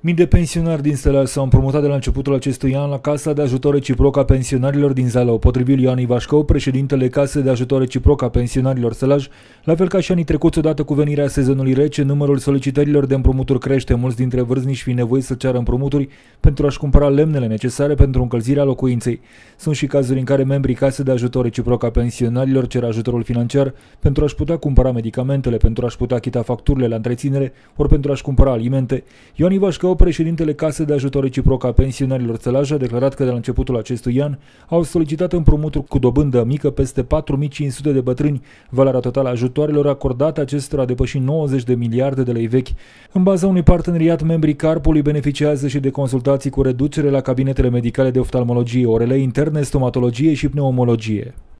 Mii de pensionari din Sălaj s-au împrumutat de la începutul acestui an la Casa de Ajutor Reciproc a Pensionarilor din Zalău. Potrivit Ioan Ivașcău, președintele Casei de Ajutor Reciproc a Pensionarilor Sălaj, la fel ca și anii trecuți, odată cu venirea sezonului rece, numărul solicitărilor de împrumuturi crește, mulți dintre vârstnici fiind nevoiți să ceară împrumuturi pentru a-și cumpăra lemnele necesare pentru încălzirea locuinței. Sunt și cazuri în care membrii Casei de Ajutor Reciproc a Pensionarilor cer ajutorul financiar pentru a-și putea cumpăra medicamentele, pentru a-și putea achita facturile la întreținere, ori pentru a-și cumpăra alimente. Ioan Ivașcău, președintele Casei de Ajutor Reciproc a Pensionarilor Sălaj, a declarat că de la începutul acestui an au solicitat împrumuturi cu dobândă mică peste 4500 de bătrâni. Valoarea totală a ajutoarelor acordate acestora a depășit 90 de miliarde de lei vechi. În baza unui parteneriat, membrii Carpului beneficiază și de consultații cu reducere la cabinetele medicale de oftalmologie, orele interne, stomatologie și pneumologie.